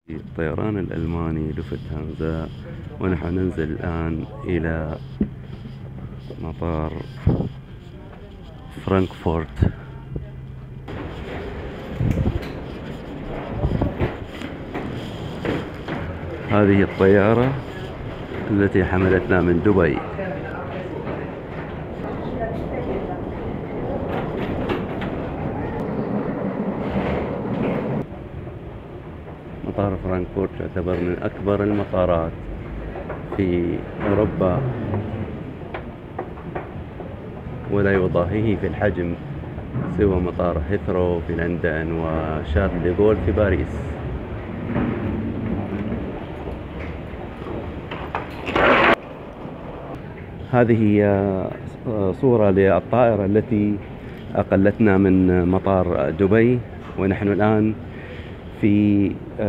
الطيران الألماني لوفتهانزا، ونحن ننزل الآن إلى مطار فرانكفورت. هذه الطيارة التي حملتنا من دبي. مطار فرانكفورت يعتبر من أكبر المطارات في أوروبا، ولا يضاهيه في الحجم سوى مطار هيثرو في لندن وشارل ديغول في باريس. هذه هي صورة للطائرة التي أقلتنا من مطار دبي، ونحن الآن في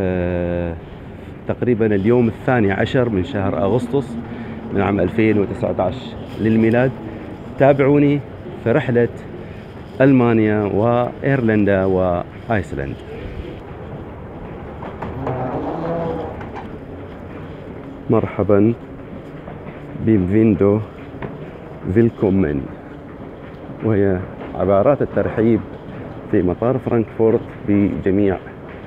تقريبا اليوم 12 من شهر أغسطس من عام 2019 للميلاد. تابعوني في رحلة ألمانيا وإيرلندا وآيسلند. مرحبا، بينفيندو، فيلكومن، وهي عبارات الترحيب في مطار فرانكفورت بجميع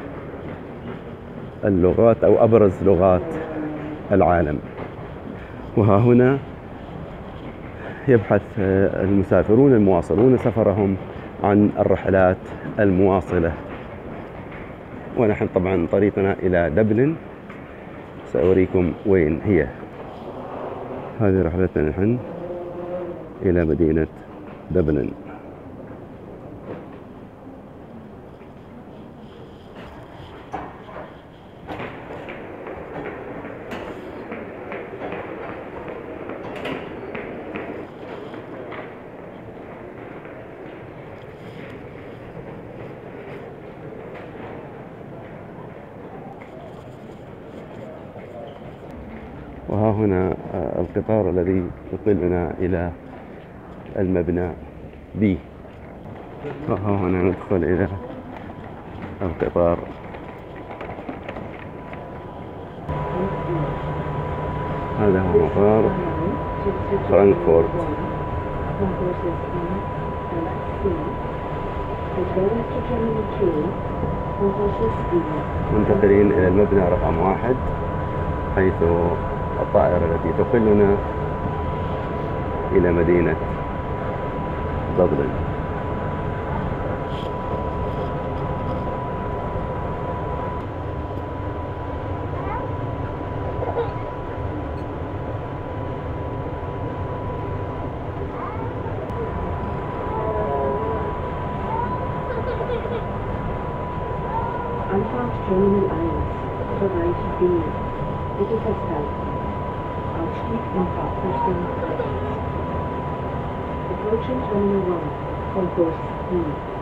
اللغات أو أبرز لغات العالم. وها هنا يبحث المسافرون المواصلون سفرهم عن الرحلات المواصلة، ونحن طبعا طريقنا إلى دبلن، سأريكم وين هي. هذه رحلتنا نحن إلى مدينة دبلن. وها هنا القطار الذي يوصلنا إلى المبنى بي. وها هنا ندخل إلى القطار. هذا هو مطار فرانكفورت. منتقلين إلى المبنى رقم 1، حيث الطائرة التي تقلنا إلى مدينة دبلن. Anfahrt Terminal 1, Bereich B. Bitte festhalten. Aufstieg in Fahrtrichtung rechts. Approaching Terminal 1, Concourse B.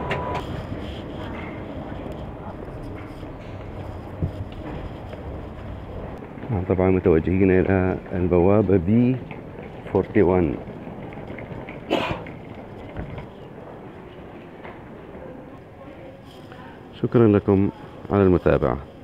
طبعا متوجهين إلى البوابة B41. شكرا لكم على المتابعة.